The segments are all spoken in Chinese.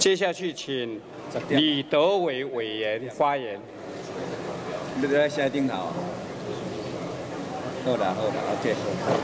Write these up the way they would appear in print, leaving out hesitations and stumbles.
接下去请李德伟委员发言。 你在写顶头。好啦，OK。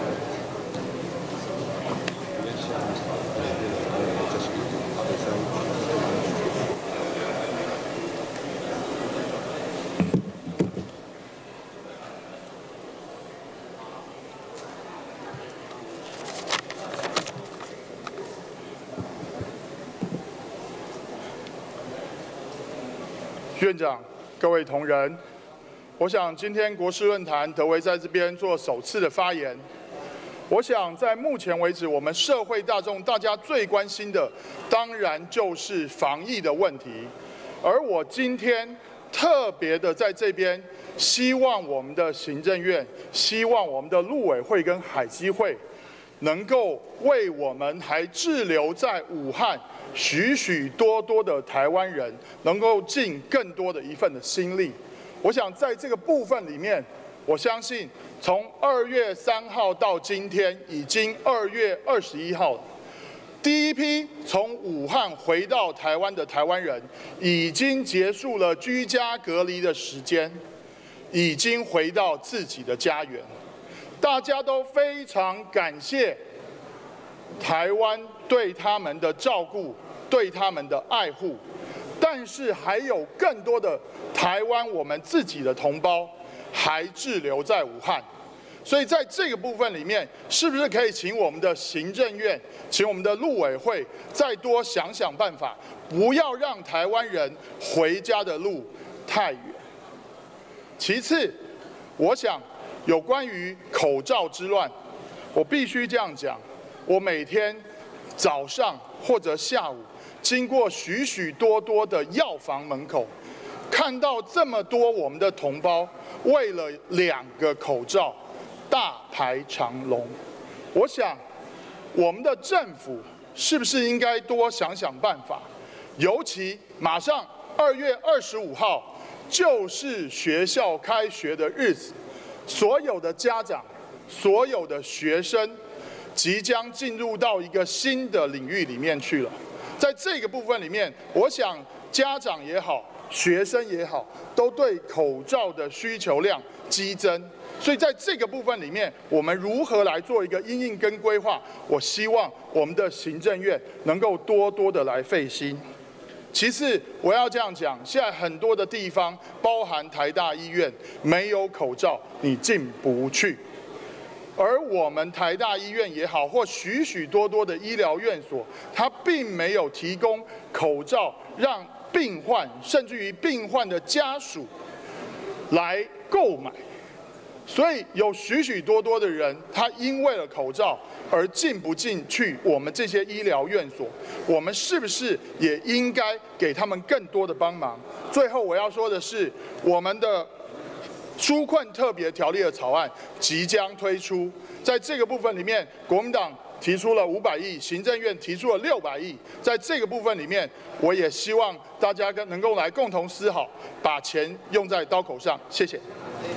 院长、各位同仁，我想今天国事论坛德维在这边做首次的发言。我想在目前为止，我们社会大众大家最关心的，当然就是防疫的问题。而我今天特别的在这边，希望我们的行政院，希望我们的陆委会跟海基会，能够为我们还滞留在武汉许许多多的台湾人能够尽更多的一份的心力。我想在这个部分里面，我相信从2月3号到今天已经2月21号了。第一批从武汉回到台湾的台湾人，已经结束了居家隔离的时间，已经回到自己的家园。大家都非常感谢台湾对他们的照顾，对他们的爱护，但是还有更多的台湾我们自己的同胞还滞留在武汉，所以在这个部分里面，是不是可以请我们的行政院，请我们的陆委会再多想想办法，不要让台湾人回家的路太远。其次，我想有关于口罩之乱，我必须这样讲，我每天早上或者下午经过许许多多的药房门口，看到这么多我们的同胞为了2个口罩大排长龙。我想我们的政府是不是应该多想想办法？尤其马上2月25号就是学校开学的日子，所有的家长、所有的学生即将进入到一个新的领域里面去了。在这个部分里面，我想家长也好，学生也好，都对口罩的需求量激增。所以在这个部分里面，我们如何来做一个因应跟规划？我希望我们的行政院能够多多的来费心。其次，我要这样讲，现在很多的地方，包含台大医院，没有口罩，你进不去。而我们台大医院也好，或许许多多的医疗院所，它并没有提供口罩，让病患甚至于病患的家属来购买。所以有许许多多的人，他因为了口罩而进不进去我们这些医疗院所，我们是不是也应该给他们更多的帮忙？最后我要说的是，我们的纾困特别条例的草案即将推出，在这个部分里面，国民党提出了500亿，行政院提出了600亿，在这个部分里面，我也希望大家能够来共同思考，把钱用在刀口上。谢谢。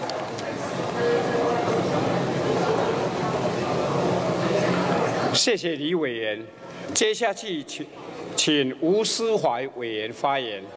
谢谢李委员。接下去请吴思怀委员发言。